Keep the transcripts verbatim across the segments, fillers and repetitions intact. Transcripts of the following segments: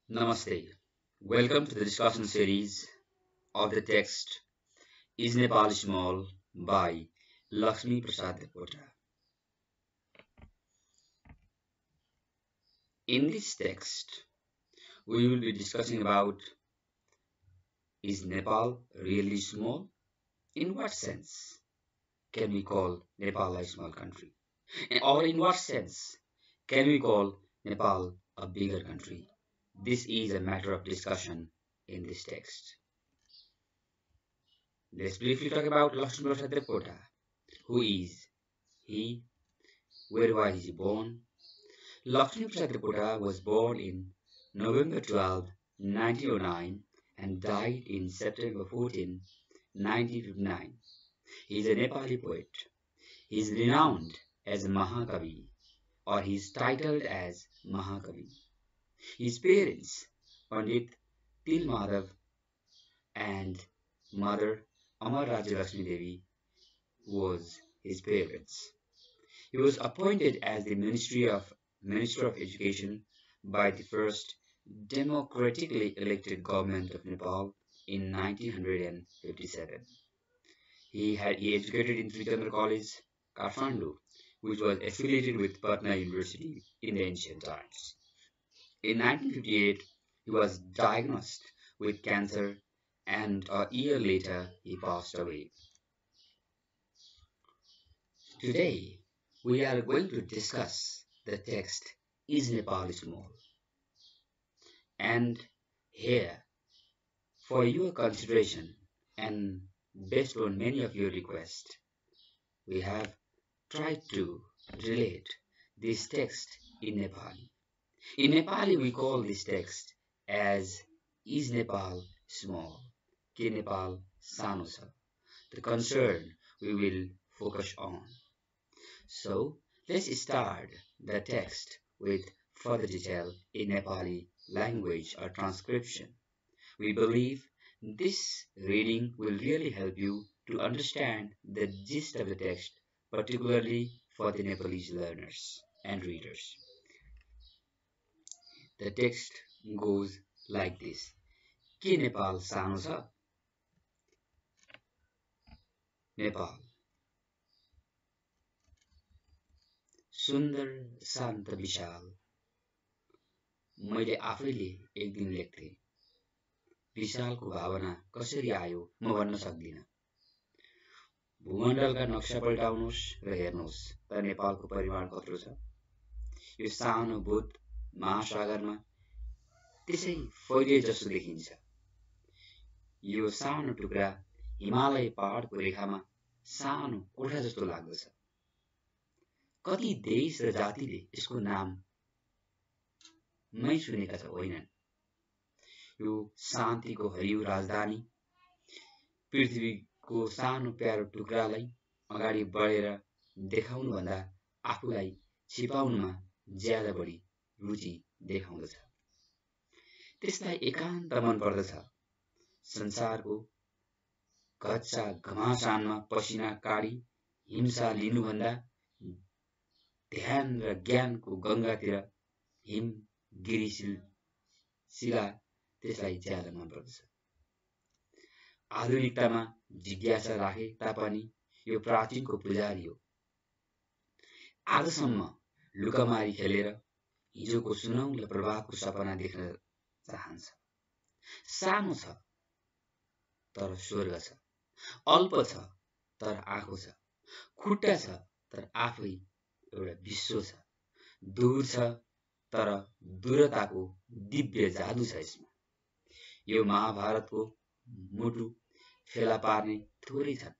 Namaste. Welcome to the discussion series of the text Is Nepal Small by Lakshmi Prasad Depota. In this text, we will be discussing about is Nepal really small? In what sense can we call Nepal a small country? Or in what sense can we call Nepal a bigger country? This is a matter of discussion in this text. Let's briefly talk about Lakshmi Prasad Depota. Who is he? Where was he born? Lakshmi Prasad Depota was born in November twelfth, nineteen oh nine and died in September fourteenth, nineteen fifty-nine. He is a Nepali poet. He is renowned as a Mahakavi, or he is titled as Mahakavi. His parents, Pandit Til Madhav and mother Amar Rajya Lakshmi Devi, was his parents. He was appointed as the Ministry of Minister of Education by the first democratically elected government of Nepal in nineteen fifty-seven. He had he educated in Trichandra College, Kathmandu, which was affiliated with Patna University in the ancient times. In nineteen fifty-eight, he was diagnosed with cancer, and a year later he passed away. Today, we are going to discuss the text Is Nepal Small? And here, for your consideration and based on many of your requests, we have tried to relate this text in Nepali. In Nepali, we call this text as Is Nepal Small? Ke Nepal Sano cha? The concern we will focus on. So, let's start the text with further detail in Nepali language or transcription. We believe this reading will really help you to understand the gist of the text, particularly for the Nepalese learners and readers. The text goes like this. Ke Nepal sano cha? Nepal सुन्दर शान्त विशाल मैले आफैले एक दिन लेख्थे विशालको भावना कसरी आयो म भन्न सक्दिन भूमण्डलका नक्सा पल्टाउनुहोस् र हेर्नुहोस् त नेपालको परिमाण कत्रो छ यो सानो भूत महासागरमा त्यसै फैलिए जस्तो देखिन्छ यो सानो टुक्रा हिमालय पहाडको रेखामा सानो कोठा जस्तो लाग्दछ कति देश र जातिले यसको नाम नै सुनेका छ होइनन् यो शान्तिको हरियो राजधानी पृथ्वीको सानो प्यारो टुक्रालाई अगाडि बढेर देखाउनु भन्दा आफूलाई छिपाउनुमा ज्यादा बढी रुचि देखाउँदछ त्यसलाई एकान्त मन पर्दछ संसारको घच्चा घमासानमा पसिना काडी हिंसा लिनुभन्दा ध्यान र ज्ञानको गंगातिर हिम गिरिशिल शिला त्यसलाई ज्यादा मन पर्दछ आधुनिकतामा जिज्ञासा राखे तापनि यो प्राचीनको पुजारी हो आजसम्म लुकामारी खेलेर हिजोको सुनौलो प्रभातको सपना देख्न चाहन्छ सानो छ तर स्वर्ग छ अल्प छ तर आँखो छ खुट्टा छ तर आफै एउटा विश्व छ दूर छ तर दूरताको दिव्य जादु छ यसमा यो महाभारतको मुटु फेला पार्ने थोरै छन्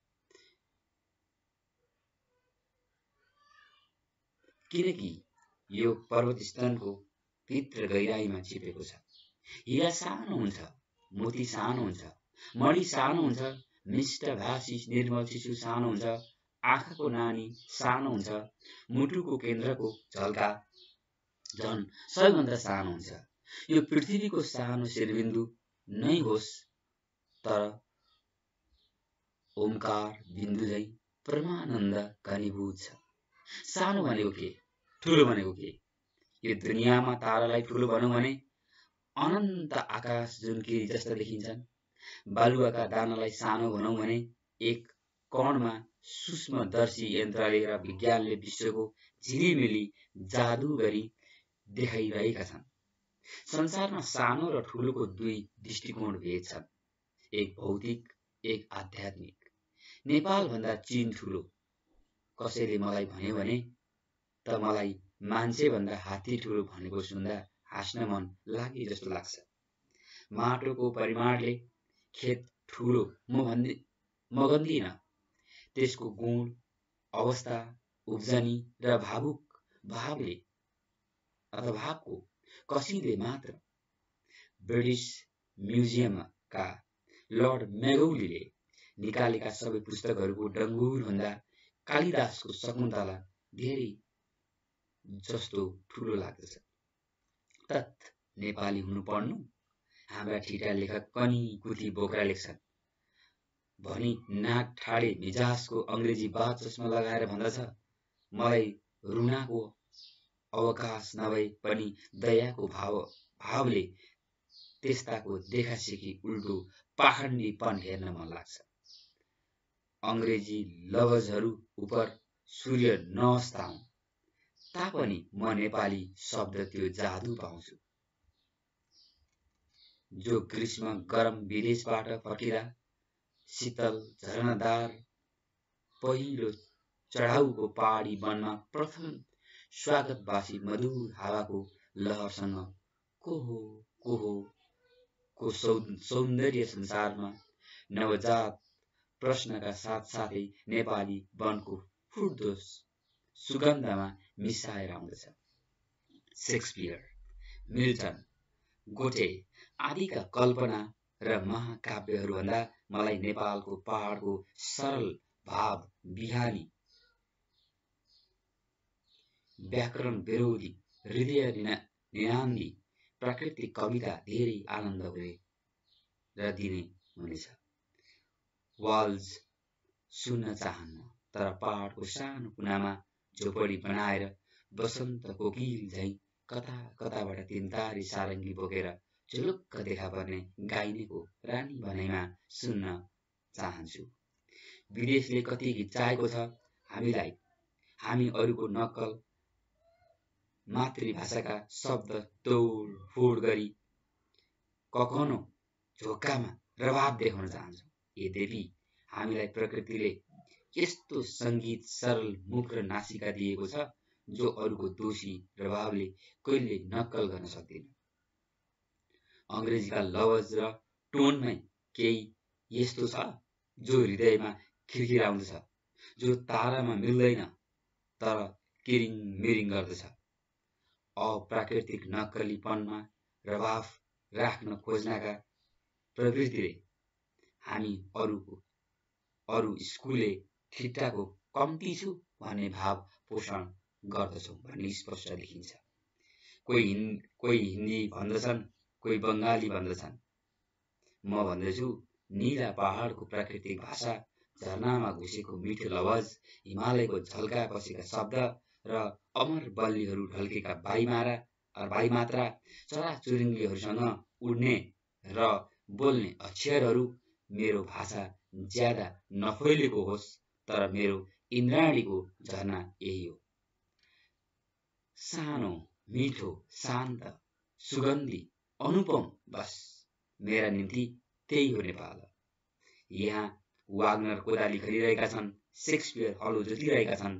किनकि यो पर्वत स्तनको भित्र गहिराईमा छिपेको छ हिरा सानो हुन्छ मोती सानो हुन्छ मणि सानो हुन्छ मिष्ट भाषी निर्मल शिशु सानो हुन्छ आँखाको नानी सानो हुन्छ मुटुको केन्द्रको झल्का झन् सबैभन्दा सानो हुन्छ यो पृथ्वीको सानो शिरबिन्दु नै होस् तर ओमकार बिन्दु झै परमानन्द घनीभूत छ सानो भनेको के ठुलो भनेको के यो दुनियाँमा तारालाई ठुलो भनौं भने अनन्त आकाश झुन्किरी जस्ता देखिन्छन्। बालुवाका दानालाई सानो भनौँ भने एक कणमा सूक्ष्मदर्शी यन्त्रले र विज्ञानले विश्वको झिलिमिली जादु गरी देखाइरहेका छन्। संसारमा सानो र ठुलोको दुई दृष्टिकोण भेद छन्, एक भौतिक, एक आध्यात्मिक। नेपाल भन्दा चीन ठुलो कसैले मलाई भन्यो भने त मलाई मान्छे भन्दा हात्ती ठुलो भनेको सुन्दा हाँस्न मन लागे जस्तो लाग्छ। माटोको परिमाणले खेत ठुलो म भन्दै म गन्दिन, त्यसको गुण, अवस्था, उब्जनी र भावुक भावले अथवा भावको कसीले मात्र। ब्रिटिस म्युजियमका लर्ड मेगौलीले निकालेका सबै पुस्तकहरूको डङ्गुर भन्दा कालिदासको शकुन्तला धेरै जस्तो ठुलो लाग्दछ। तत् नेपाली हुनु पढ्नु, हाम्रा ठिटा लेखक कनी कुथी बोक्रा लेख्छन् भनी नाक ठाडे मिजाजको अङ्ग्रेजी बाज चस्मा लगाएर भन्दछ, मलाई रुनाको अवकाश नभए पनि दयाको भाव भावले त्यस्ताको देखासेखी उल्टो पाखण्डीपन हेर्न मन लाग्छ। अङ्ग्रेजी लवजहरू उप सूर्य नअस्ताउँ तापनि म नेपाली शब्द त्यो जादु पाउँछु। जो ग्रीष्म गरम विदेशबाट फर्किँदा शीतल झरनादार पहिलो चढाउको पहाडी वनमा प्रथम स्वागतवासी मधुर हावाको लहरसँग कोहो कोहो को सौन्दर्य संसारमा नवजात प्रश्नका साथसाथै नेपाली वनको फुट्दो सुगन्धमा मिसाएर आउँदछ। शेक्सपियर, मिल्टन, गोटे आदिका कल्पना र महाकाव्यहरूभन्दा मलाई नेपालको पहाडको सरल भाव बिहानी व्याकरण विरोधी हृदय निनान्दी प्राकृतिक कविता धेरै आनन्द हुने र दिने हुनेछ। वाल्ज सुन्न चाहन्न, तर पहाडको सानो कुनामा झोपडी बनाएर बसन्त कोकिल झैं कता कताबाट तिनतारे सारङ्गी बोकेर झुलुक्क देखा पर्ने गाइनेको रानी भनाइमा सुन्न चाहन्छु। विदेशले कति घिच्चाएको छ हामीलाई, हामी अरूको नक्कल मातृभाषाका शब्द तोड फोड गरी कखनो झोक्कामा रवाब देखाउन चाहन्छौँ। यद्यपि हामीलाई प्रकृतिले यस्तो सङ्गीत सरल मुख र नासिका दिएको छ जो अरूको दोषी प्रभावले कहिले नक्कल गर्न सक्दैन। अङ्ग्रेजीका लवज र टोनमै केही यस्तो छ जो हृदयमा खिरखिराउँदछ, जो तारामा मिल्दैन तर किरिङ मिरिङ गर्दछ। अप्राकृतिक नक्कलीपनमा रवाफ राख्न खोज्नका प्रवृत्तिले हामी अरूको अरू स्कुले ठिट्टाको कम्ती छु भन्ने भाव पोषण गर्दछौँ भन्ने स्पष्ट देखिन्छ। कोही हिन्दी कोही हिन्दी भन्दछन्, कोही बङ्गाली भन्दछन्। म भन्दछु नीला पहाडको प्राकृतिक भाषा, झरनामा घुसेको मिठो लवज, हिमालयको झल्का पसेका शब्द र अमर बल्लीहरू ढल्केका वाइमारा वाइमात्रा, चराचुरुङ्गीहरूसँग उड्ने र बोल्ने अक्षरहरू। मेरो भाषा ज्यादा नफैलेको होस् तर मेरो इन्द्राणीको झरना यही हो। सानो, मिठो, शान्त, सुगन्धी, अनुपम, बस मेरा निम्ति त्यही हो नेपाल। यहाँ वाग्नर कोदाली खनिरहेका छन्, शेक्सपियर हलो जोतिरहेका छन्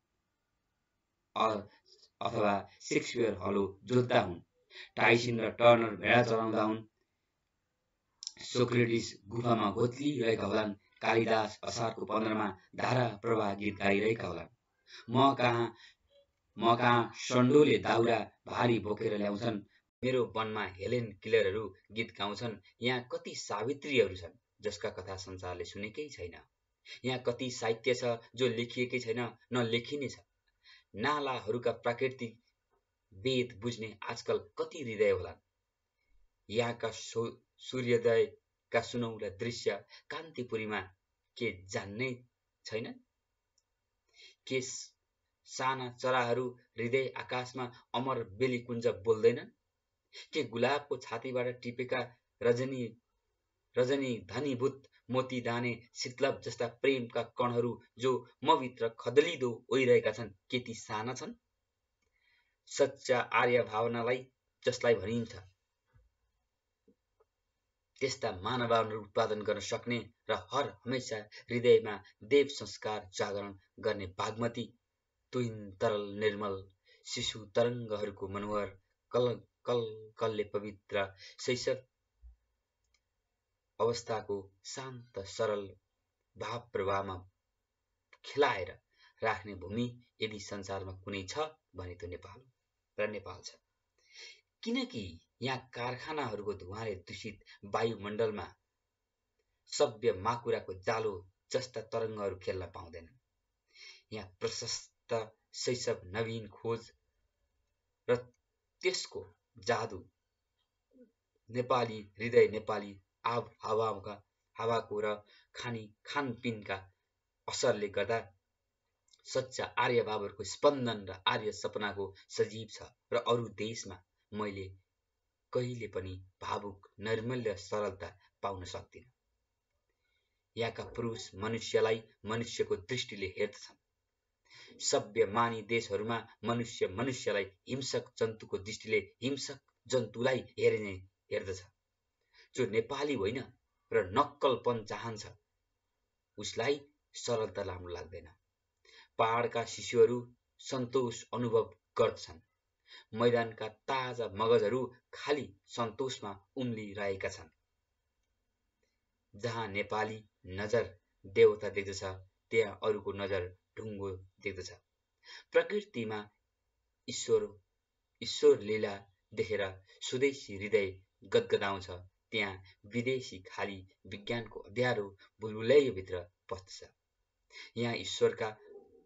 अथवा शेक्सपियर हलो जोत्दा हुन्, टाइसन र टर्नर भेडा चलाउँदा हुन्, सोक्रेटिस गुफामा घोत्लिरहेका होलान्, कालिदास असारको पन्ध्रमा धारा प्रवाह गीत गाइरहेका होलान्। म कहाँ म कहाँ सन्डोले दाउरा भारी बोकेर ल्याउँछन्, मेरो वनमा हेलेन किलरहरू गीत गाउँछन्। यहाँ कति सावित्रीहरू छन् जसका कथा संसारले सुनेकै छैन। यहाँ कति साहित्य छ जो लेखिएकै छैन, न लेखिने छ। नालाहरूका प्राकृतिक वेद बुझ्ने आजकल कति हृदय होलान्। यहाँका सूर्योदयका सुनौला दृश्य कान्तिपुरीमा के जान्नै छैन? के साना चराहरू हृदय आकाशमा अमर बेली कुञ्ज बोल्दैनन्? के गुलाबको छातीबाट टिपेका रजनी रजनी धनीभूत मोती दाने शीतलभ जस्ता प्रेमका कणहरू जो मभित्र खदलिदो ओइरहेका छन् के ती साना छन्? सच्चा आर्य भावनालाई जसलाई भनिन्छ त्यस्ता मानवहरू उत्पादन गर्न सक्ने र हर हमेशा हृदयमा देव संस्कार जागरण गर्ने बागमती तुहिन तरल निर्मल शिशु तरङ्गहरूको मनोहर कल कल कलले पवित्र शैशव अवस्थाको शान्त सरल भाव प्रवाहमा खेलाएर राख्ने भूमि यदि संसारमा कुनै छ भने त्यो नेपाल र नेपाल छ। किनकि यहाँ कारखानाहरूको धुवाँले दूषित वायुमण्डलमा सभ्य माकुराको जालो जस्ता तरङ्गहरू खेल्न पाउँदैनन्। यहाँ प्रशस्त शैशव नवीन खोज र त्यसको जादु नेपाली हृदय नेपाली आव हावाका हावाको र खानी खानपिनका असरले गर्दा सच्चा आर्य भावहरूको स्पन्दन र आर्य सपनाको सजीव छ र अरू देशमा मैले कहिले पनि भावुक नैर्मल्य सरलता पाउन सक्दिनँ। यहाँका पुरुष मनुष्यलाई मनुष्यको दृष्टिले हेर्दछन्। सभ्य मानी देशहरूमा मनुष्य मनुष्यलाई हिंसक जन्तुको दृष्टिले हिंसक जन्तुलाई हेर्ने हेर्दछ। जो नेपाली होइन र नक्कलपन चाहन्छ उसलाई सरलता राम्रो लाग्दैन। पहाडका शिशुहरू सन्तोष अनुभव गर्छन्। मैदानका ताजा मगजहरू खाली सन्तोषमा उम्लिरहेका छन्। जहाँ नेपाली नजर देवता देख्दछ त्यहाँ अरूको नजर ढुङ्गो देख्दछ। प्रकृतिमा ईश्वर ईश्वर लीला देखेर स्वदेशी हृदय गदगदाउँछ। त्यहाँ विदेशी खाली विज्ञानको अँध्यारो बुलबुलैभित्र पस्छ। यहाँ ईश्वरका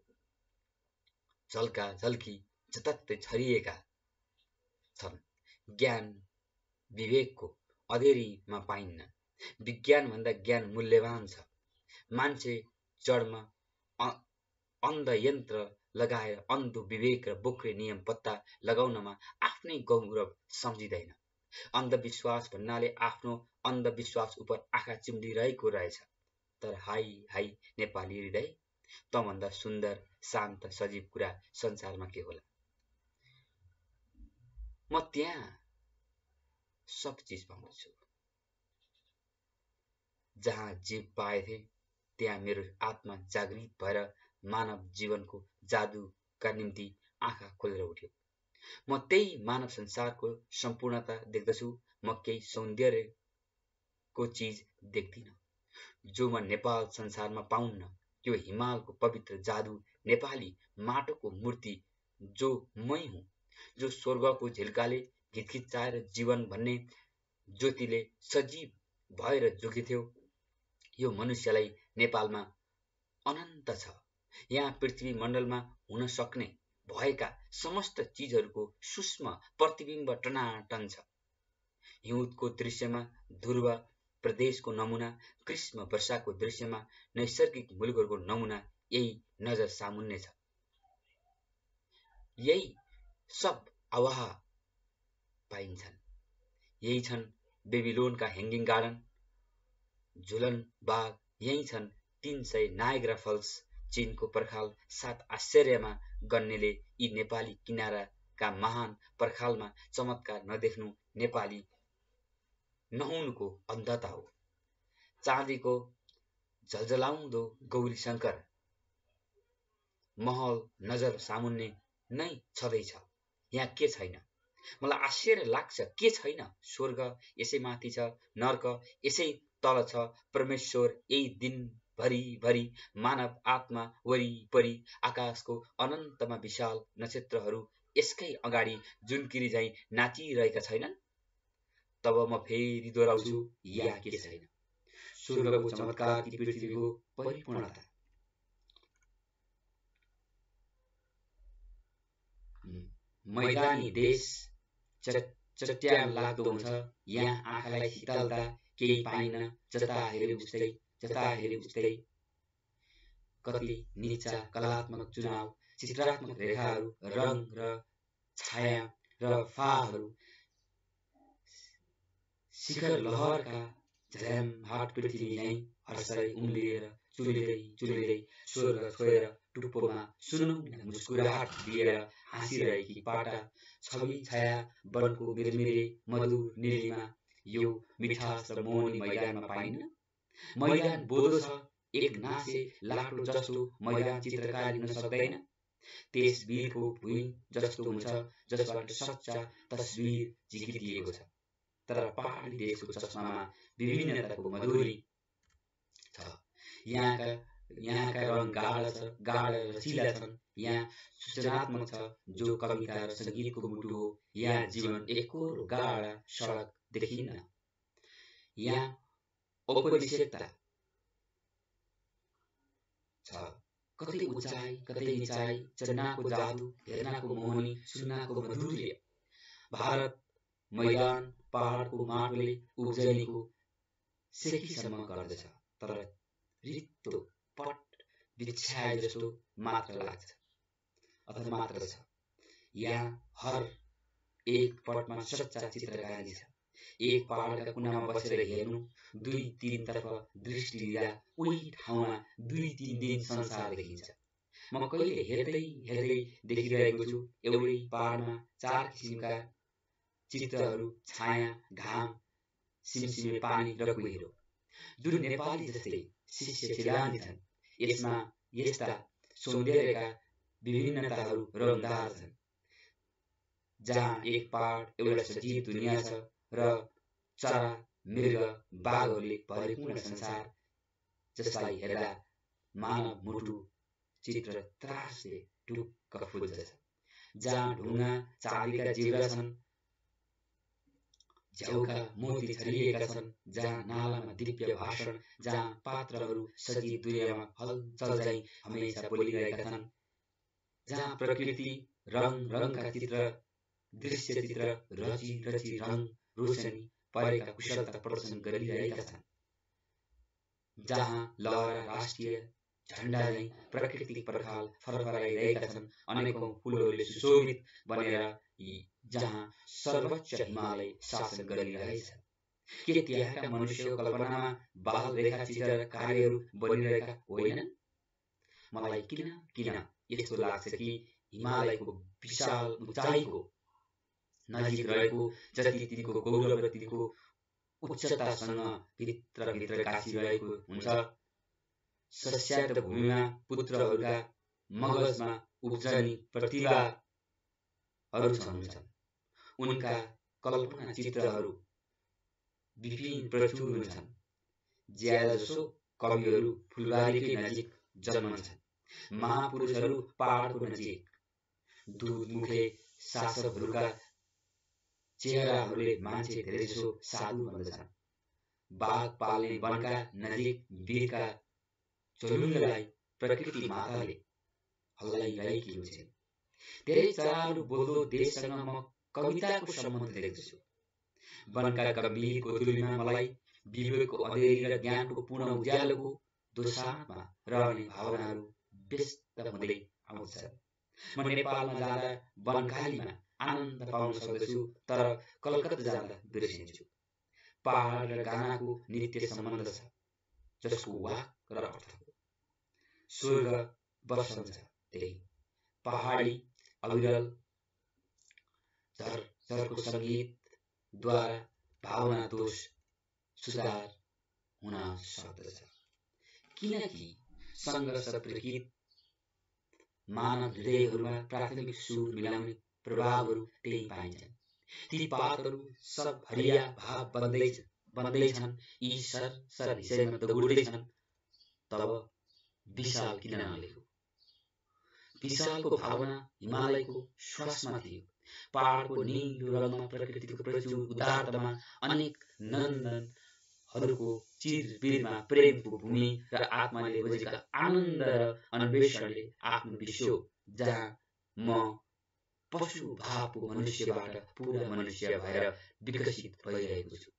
झल्का झल्की जताततै छरिएका छन्। ज्ञान विवेकको अँधेरीमा पाइन्न। विज्ञानभन्दा ज्ञान मूल्यवान छ। मान्छे जडमा अन्ध यन्त्र लगाएर अन्धो विवेक र बोक्रे नियम पत्ता लगाउनमा आफ्नै गौरव सम्झिँदैन। अन्धविश्वास भन्नाले आफ्नो अन्धविश्वास उप आँखा चिम्लिरहेको रहेछ। तर हाई हाई नेपाली हृदय, तँभन्दा सुन्दर शान्त सजीव कुरा संसारमा के होला। म त्यहाँ सब चिज पाउँदछु। जहाँ जीव पाएथे त्यहाँ मेरो आत्मा जागृत भएर मानव जीवनको जादुका निम्ति आँखा खोलेर उठ्यो। म त्यही मानव संसारको सम्पूर्णता देख्दछु। म केही सौन्दर्यको चिज देख्दिनँ जो म नेपाल संसारमा पाउन्न। त्यो हिमालको पवित्र जादु, नेपाली माटोको मूर्ति जो मै हुँ, जो स्वर्गको झिल्काले घिचघिचाएर जीवन भन्ने ज्योतिले सजीव भएर जोगिथ्यो। यो मनुष्यलाई नेपालमा अनन्त छ। यहाँ पृथ्वी मण्डलमा हुन सक्ने भएका समस्त चिजहरूको सूक्ष्म प्रतिबिम्ब टनाटन छ। हिउँदको दृश्यमा ध्रुव प्रदेशको नमुना, ग्रीष्म वर्षाको दृश्यमा नैसर्गिक मुलुकहरूको नमुना यही नजर सामुन्ने छ। यही सब आवाह पाइन्छन्। यही छन् बेबिलोनका ह्याङ्गिङ गार्डन, झुलन बाग। यही छन् तीन सय नायग्रा फल्स, चीनको पर्खाल। सात आश्चर्यमा गन्नेले यी नेपाली किनाराका महान पर्खालमा चमत्कार नदेख्नु नेपाली नहुनुको अन्धता हो। चाँदीको झलझलाउँदो गौरी शङ्कर महल नजर सामुन्ने नै छँदैछ। यहाँ के छैन? मलाई आश्चर्य लाग्छ के छैन? स्वर्ग यसै माथि छ, नर्क यसै तल छ। परमेश्वर यही दिनभरि भरि मानव आत्मा वरिपरि आकाशको अनन्तमा विशाल नक्षत्रहरू यसकै अगाडि जुनकिरी झैं नाचिरहेका छैनन्? तब म फेरि दोहोऱ्याउँछु, यहाँ के छैन? स्वर्गको चमत्कार ती पृथ्वीको परिपूर्णता। मैदानी देश चट्याङ लाग्दो हुन्छ। यहाँ आँखालाई शीतलता केही पाइन। जता हेरे उस्तै जता हेरे उस्तै। कति निचा कलात्मक चुनाव, चित्रात्मक रेखाहरू, रङ र छाया र फाहरू शिखर लहरका झल्यामहाट पृथ्वी यहीँ हर्षै उम्लिएर चुलिँदै चुलिँदै स्वर्ग छोएर टुप्पोमा सुनुङ मुस्कुराहट दिएर हाँसिरहेकी पाटा छवि छाया वनको मिरमिरे मधुर निलीमा यो मिठास र मोहनी मैदानमा पाइन्न। मैदान बोधो छ, एक नासे लाटो जस्तो मैदान चित्रकारी हुन सक्दैन। त्यस वीरको भुइँ जस्तो हुन्छ जसबाट सच्चा तस्बिर झिकिदिएको छ। तर पहाडी देशको चस्मामा विभिन्नताको मधुरी छ। यहाँका यहाँका रङ गाढा छ, गाढा रचिला छन्। यहाँ सूचनात्मक छ जो कविता र सङ्गीतको मुटु हो। यहाँ जीवन एकोर गाढा सडक देखिन्न। यहाँ औपनिवेशिकता छ, कतै उचाइ कतै निचाइ, चढ्नाको जादु, हेर्नाको मोहनी, सुन्नाको मधुर्य। भारत मैदान पहाडको माटोले उब्जनीको सेकीसम्म गर्दछ, तर रित्तो पट बिछ्याए जस्तो मात्र लाग्छ अथवा मात्र छ। यहाँ हर एक पटमा सच्चा चित्रकारी छ। एक पहाडका कुनामा बसेर हेर्नु, दुई तीनतर्फ दृष्टि दिँदा उही ठाउँमा दुई तीन दिन संसार देखिन्छ। म कहिले हेर्दै हेर्दै देखिरहेको छु एउटै पहाडमा चार किसिमका चित्रहरू, छाया, घाम, सिमसिमे पानी र कुहिरो, जुन नेपाली जस्तै शिष्य खिलानी छन्। यसमा यस्ता सौन्दर्यका विभिन्नताहरू रङदार छन्, जहाँ एक पहाड एउटा सजीव दुनियाँ छ र चरा, मृग, बाघहरूले भरिपूर्ण संसार जसलाई हेर्दा मानव मुटु चित्र त्रासले ढुक्क फुल्दछ। जहाँ ढुङ्गा चाँदीका जिब्रा छन्, झ्याउका मोती छरिएका छन्, जहाँ नालामा दिव्य भाषण, जहाँ पात्रहरू सजीव दुनियाँमा हलचल झैँ हमेशा बोलिरहेका छन्, जहाँ प्रकृति रङ रङका चित्र, दृश्य चित्र रची रची रङ रोशनी परेका कुशलता प्रदर्शन गरिरहेका छन्, जहाँ लहरा राष्ट्रिय झण्डा झैँ प्राकृतिक पर्खाल फरफराइरहेका छन्, अनेकौं फुलहरूले सुशोभित बनेर, जहाँ सर्वोच्च हिमालय शासन गरिरहेछ। के त्यहाँका मनुष्यको कल्पनामा बाल रेखा चित्रकारीहरू बनिरहेका होइनन्? मलाई किन किन यस्तो लाग्छ कि हिमालयको विशाल उचाइको नजिक रहेको जति तिनको गौरव र तिनको उच्चतासँग भित्रभित्र गाँसिरहेको हुन्छ, सस्यार्थ भूमिमा पुत्रहरूका मगजमा उब्जनी प्रतिभाहरू छन्। उनका कल्पना चित्रहरू विपिन प्रचुर हुन्छन्। ज्यादाजसो कविहरू फुलबारीकै नजिक जन्मन्छन्। महापुरुषहरू पहाडको नजिक। दुधमुखे शासकहरूका चेहराहरूले मान्छे धेरैजसो साधु भन्दछन्। बाघ पाल्ने वनका नजिक वीरका चलुङ्गलाई प्रकृति माताले हल्लाइरहेकी हुन्छन्। धेरै चराहरू बोल्दो देशसँग म कविताको सम्बन्ध देख्दछु। वनका गम्भीर गोधुलीमा मलाई विवेकको अँधेरी र ज्ञानको पूर्ण उज्यालोको दोसाँधमा रहने भावनाहरू व्यस्त हुँदै आउँछन्। म नेपालमा जाँदा वनकालीमा आनन्द पाउन सक्दछु, तर कलकत्ता जाँदा बिर्सिन्छु। पहाड र गानाको नित्य सम्बन्ध छ, जसको वाक र अर्थको स्वर्ग बसन्छ त्यही। पहाडी अविरल झरझरको सङ्गीतद्वारा भावना दोष सुधार हुन सक्दछ, किनकि सङ्घर्ष प्रकृत मानव हृदयहरूमा प्राथमिक सुर मिलाउने प्रभावहरू त्यही पाइन्छन्। ती पातहरू सब हरिया भाव बन्दै बन्दैछन्, यी सर सर विषयमा दगुर्दैछन्। तब विशाल किन नलेखु? विशालको भावना हिमालयको श्वासमा थियो। पहाडको निलो रङमा प्रकृतिको प्रचुर उदारतामा अनेक नन्दनहरूको चिरबिरमा प्रेमको भूमि र आत्माले खोजेका आनन्द र अन्वेषणले आफ्नो विश्व, जहाँ म पशु भावको मनुष्यबाट पूरा मनुष्य भएर विकसित भइरहेको छु,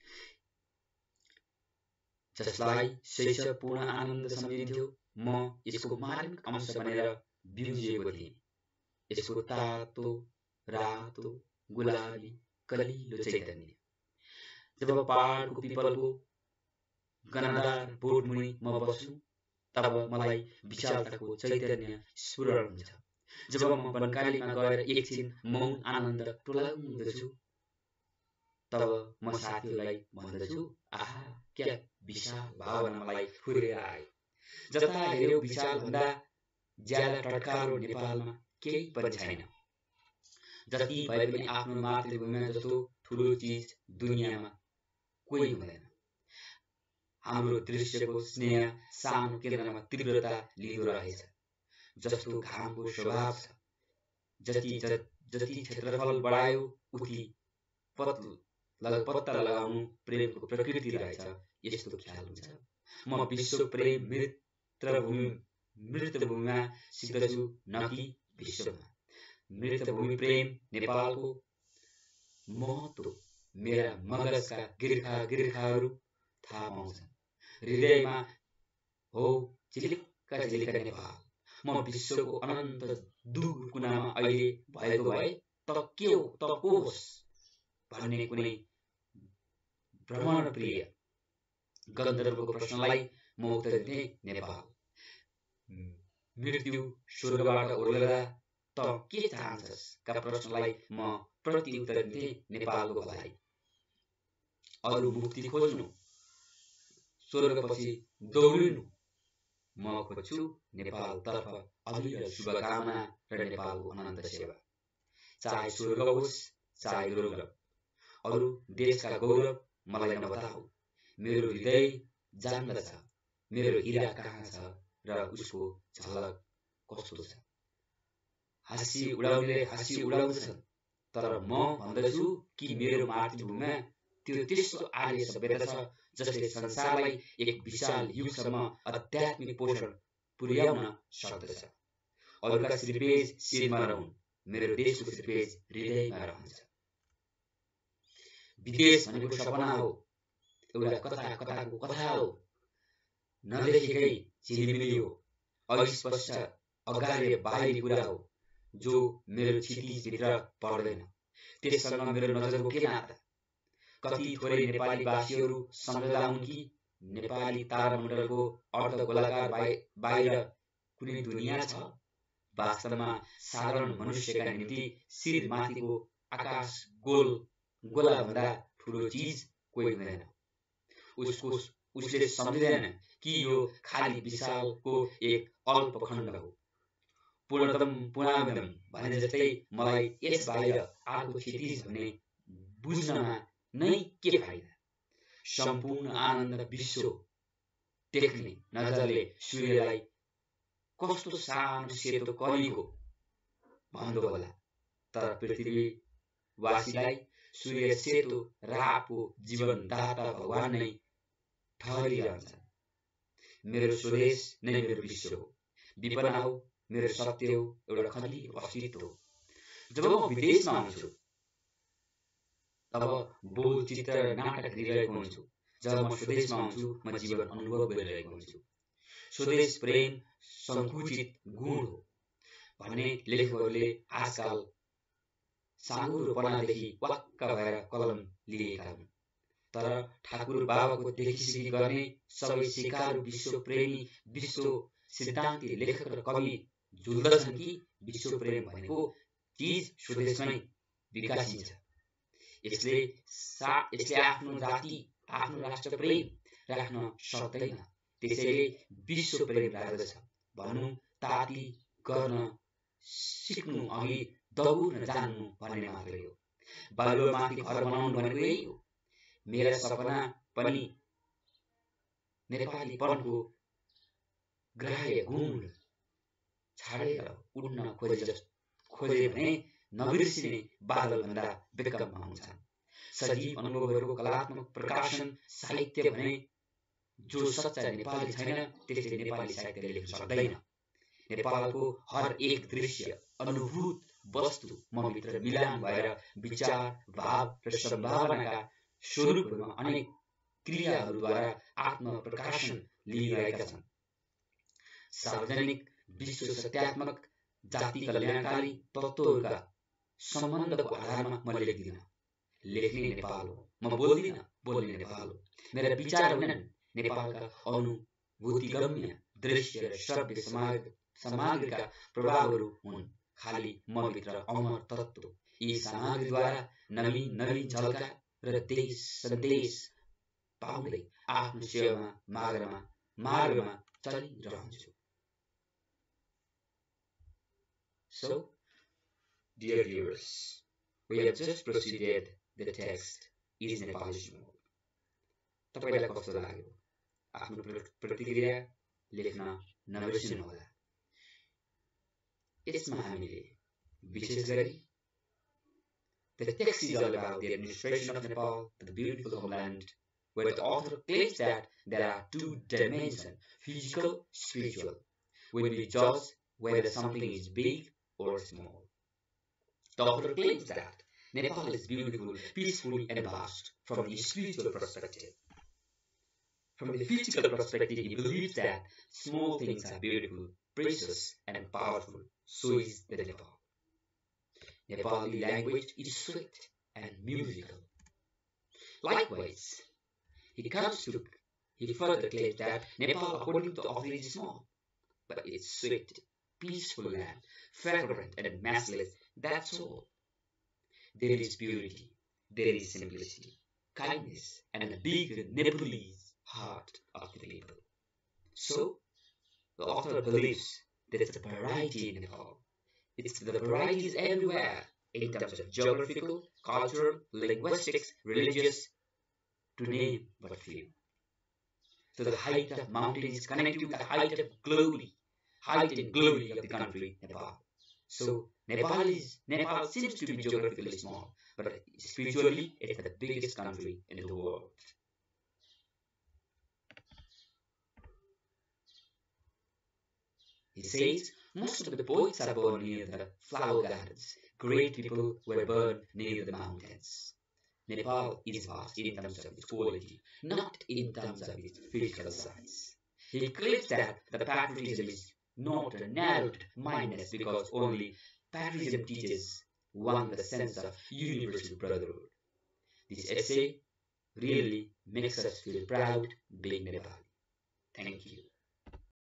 जसलाई शैशवपूर्ण आनन्द सम्झिन्थ्यो, म यसको मार्मिक अंश बनेर बिउजिएको थिएँ। यसको तातो रातो गुलाबी कलिलो चैतन्य जब पहाडको पिपलको गनादार बोटमुनि म बस्छु तब मलाई विशालताको चैतन्य स्फुरण हुन्छ। जब म बनकालीमा गएर एकछिन मौन आनन्द टोलाउँदछु तब म साथीहरूलाई भन्दछु, आहा क्या विशाल भावना मलाई फुरेर आए। जता हेर्यो विशाल भन्दा ज्यादा टटकारो नेपालमा केही पनि छैन। जति भए पनि आफ्नो मातृभूमिमा जस्तो ठुलो चीज दुनियाँमा कोही हुँदैन। हाम्रो दृश्यको स्नेह सानो केन्द्रमा तीव्रता लिँदो रहेछ। जस्तो घामको स्वभाव छ, जति जति क्षेत्रफल बढायो उति पत्ता लगाउनु प्रेमको प्रकृति रहेछ, यस्तो ख्याल हुन्छ। म विश्व प्रेम मृतभूमि मृतभूमिमा सिक्दछु न कि विश्वमा। मृतभूमि प्रेम नेपालको महत्त्व मेरा मगजका गिर्खा गिर्खाहरू थाहा पाउँछन्। हृदयमा हो चिलिक्का चिलिक्का नेपाल। म विश्वको अनन्त दूर कुनामा अहिले भएको भए त के हो त को होस् भन्ने कुनै भ्रमणप्रिय गन्धर्वको प्रश्नलाई म उत्तर दिने नेपाल। मृत्यु स्वर्गबाट ओर्लदा त के चाहन्छस् का प्रश्नलाई म प्रति उत्तर दिने नेपालको भलाइ। अरू मुक्ति खोज्नु, स्वर्गपछि दौडिनु, म खोज्छु नेपालतर्फ अविरल शुभकामना र नेपालको अनन्त सेवा। चाहे स्वर्ग होस् चाहे दुर्लभ, अरू देशका गौरव मलाई नबताऊ। मेरो हृदय जान्दछ मेरो हिरा कहाँ छ र उसको झलक कस्तो छ। हाँसी उडाउनेले हाँसी उडाउँछन्, तर म भन्दछु कि मेरो मातृभूमिमा त्यो त्यस्तो आर्य सभ्यता छ जसले संसारलाई एक विशाल युगसम्म आध्यात्मिक पोषण पुर्याउन सक्दछ। अरूका श्रीपेज शिरमा रहन्, मेरो देशको श्रीपेज हृदयमा रहन्छ। विदेश भनेको सपना हो, एउटा कथा कथाको कथा हो, नदेखेकै झिलिमिली हो, अस्पष्ट अगार्य बाहिरी कुरा हो जो मेरो क्षितिजभित्र पर्दैन। त्यससँग मेरो नजरको के नाता। कति थोरै नेपाली वासीहरू सम्झदा हुन् कि नेपाली तारामण्डलको अर्ध गोलाकार बाहिर कुनै दुनियाँ छ। वास्तवमा साधारण मनुष्यका निम्ति शिर माथिको आकाश गोल गोला भन्दा ठुलो चीज कोही हुँदैन। उसको उसले सम्झिँदैन कि यो खाली विशालको एक अल्प खण्ड हो। पूर्णतम पूर्णामिदम भने जस्तै मलाई यस बाहिर अर्को क्षितिज भन्ने बुझ्नमा नै के फाइदा। सम्पूर्ण आनन्द विश्व देख्ने नजरले सूर्यलाई कस्तो सानो सेतो कलीको भन्दो होला, तर पृथ्वीवासीलाई सूर्य सेतो रापको जीवनदाता भगवान नै ठहरिरहन्छ। मेरो स्वदेश नै मेरो विश्व हो, विपना हो, मेरो सत्य हो, एउटा खलिलो अस्तित्व हो। जब म विदेशमा हुन्छु तब बोल चित्र नाटक हेरिरहेको हुन्छु। जब म स्वदेशमा हुन्छु म जीवन अनुभव गरिरहेको हुन्छु। स्वदेश प्रेम संकुचित गुण हो भन्ने लेखकहरूले आजकल साँगुरोपनादेखि वाक्क भएर कलम लिएका हुन्। तर ठाकुर बाबाको देखिसिकी गर्ने सबै सिकारु विश्व प्रेमी विश्व सिद्धान्ती लेखक र कवि झुल्दछन् कि विश्व प्रेम भनेको चीज स्वदेशमै विकासिन्छ। यसले सा यसले आफ्नो जाति आफ्नो राष्ट्र प्रेम राख्न सक्दैन। त्यसैले विश्व प्रेम राख्दछ भन्नु ताती गर्न सिक्नु अघि दौड्न जान्नु भन्ने मात्रै हो। बालुवामाथि घर बनाउनु भनेको यही हो। मेरा सपना पनि नेपालीपनको ग्राह्य गुण छाडेर उड्न खोजे खोजे भने नबिर्सिने बादल भन्दा बेकममा हुन्छन्। सजीव अनुभवहरूको कलात्मक प्रकाशन साहित्य भने जो सच्चा नेपाली छैन त्यसले नेपाली साहित्य लेख्न सक्दैन। नेपालको हर एक दृश्य अनुभूत वस्तु म भित्र मिलान भएर विचार भाव र सम्भावनाका स्वरूपमा अनेक क्रियाहरूद्वारा आत्म प्रकाशन लिइरहेका छन्। सार्वजनिक विश्व सत्यात्मक जाति कल्याणकारी तत्त्वहरूका सम्बन्धको आधारमा म लेख्दिनँ। लेख्ने नेपाल हो, म बोल्दिनँ बोल्ने नेपाल हो। मेरा विचार होइनन् नेपालका अनुभूतिगम्य दृश्य र श्रव्य समाग सामग्रीका प्रभावहरू हुन्, खाली मभित्र अमर तत्त्व। यी सामग्रीद्वारा नवीन नवीन झल्का र देश सन्देश पाउँदै आफ्नो सेवामा मार्गमा मार्गमा चलिरहन्छु। So, dear viewers, we have just proceeded the text is Nepali mode. तपाईलाई कस्तो लाग्यो? आफ्नो प्रतिक्रिया लेख्न नबिर्सनुहोला। यसमा हामीले विशेष गरी the text is all about the administration of Nepal, the beautiful homeland, where the author claims that there are two dimensions, physical, spiritual, when we judge whether something is big or small. The author claims that Nepal is beautiful, peaceful, and vast from the spiritual perspective. From the physical perspective, he believes that small things are beautiful, precious, and powerful. So is the Nepal. Nepali language is sweet and musical. Likewise, he comes to he further claims that Nepal, according to the author, is small, but it's sweet, peaceful land, fragrant and massless. That's all. There is beauty, there is simplicity, kindness, and a big Nepalese heart of the people. So, the author believes that it's a variety in Nepal. It's the varieties everywhere in terms of geographical, cultural, linguistics, religious, to name but few. So the height of mountains connect you with the height of glory, height and glory of the country, Nepal. So Nepal is Nepal seems to be geographically small, but spiritually it's the biggest country in the world. He says most of the poets are born near the flower gardens. Great people were born near the mountains. Nepal is vast in terms of its quality, not in terms of its physical size. He claims that the patriotism is not a narrowed mindedness because only patriotism teaches one the sense of universal brotherhood. This essay really makes us feel proud being Nepali. Thank you.